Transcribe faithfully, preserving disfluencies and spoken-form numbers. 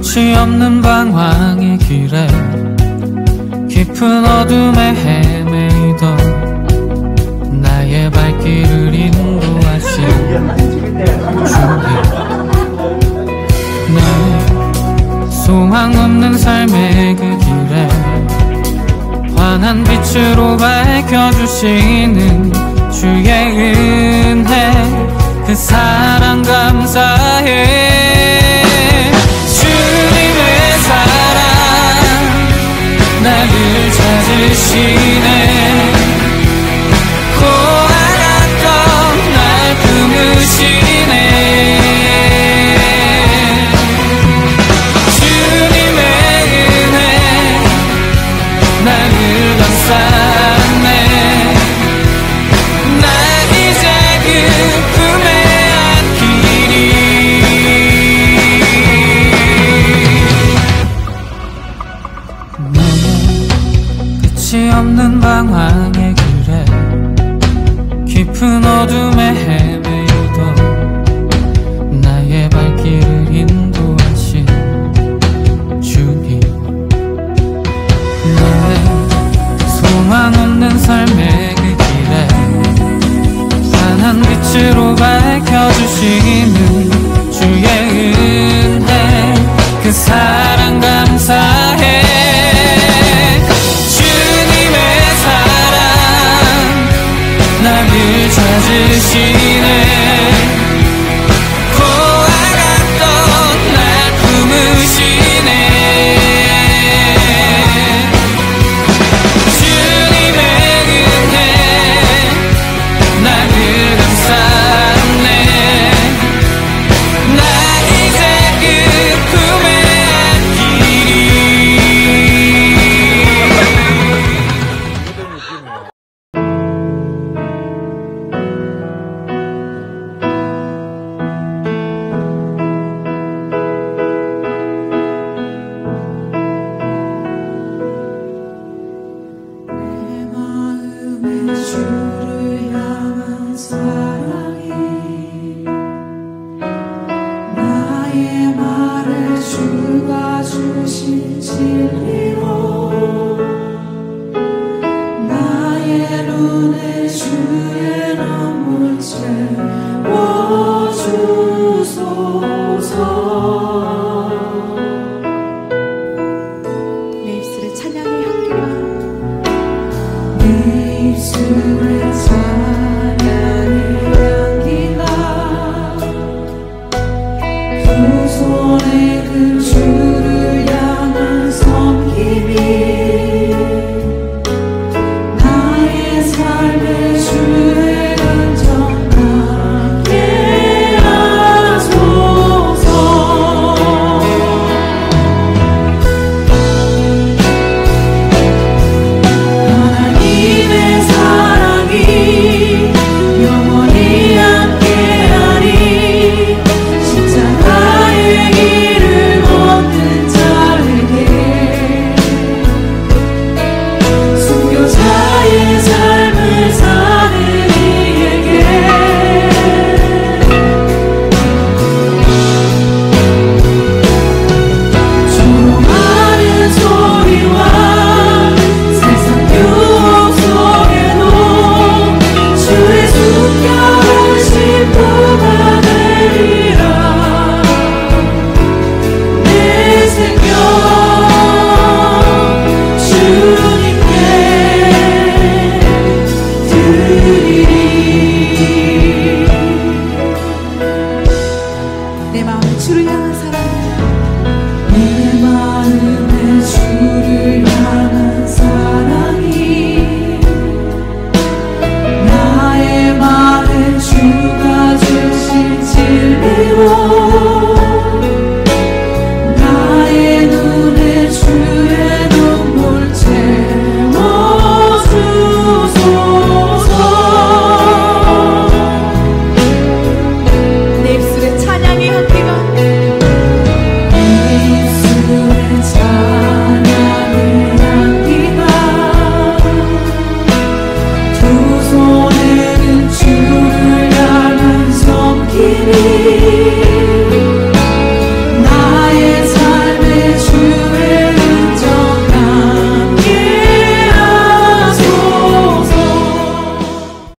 끝이 없는 방황의 길에 깊은 어둠에 헤매이던 나의 발길을 인도하신 주님, 내 소망 없는 삶의 그 길에 환한 빛으로 밝혀주시는 주의 은혜, 그 사랑 감사해. 주님의 사랑 나를 찾으시네. 고아났던 날 품으시네. 주님의 은혜 나를 감싸네. 난 이제 그 품에 안기리. 끝이 없는 방황의 길에 깊은 어둠에 헤매이던 나의 발길을 인도하신 주님, 나의 소망 없는 삶의 그 길에 환한 빛으로 밝혀주시는 주의 은혜, 그 사랑 감사해. 나를 찾으시네. 고아났던 날 품으시네. 주님의 은혜 나를 감싸네. 난 이제 그 품에 안기리. 주를 향한 사랑이 나의 말을 주가 주신 진리로 나의 눈에 주의 눈물 채워주소서. 내 입술에 찬양의 향기가 내 입술에 찬양의 향기가 두 손에 든 주를 향한 섬김이 나의 삶의 주의 간정 나게 하소서. 하나님의 사랑이 영원히 함께하리. 십자가의 길을 걷는 자에게 순교자의 삶을 사는 이에게 조롱하는 소리와 세상 유혹 속에도 주의 숨겨진 신부가 되리라. 내 생명 주님께 드리리. 내 마음에 주를 향한 사랑, 내 마음에 주를 향한 사랑이 나의 말에 주가 주신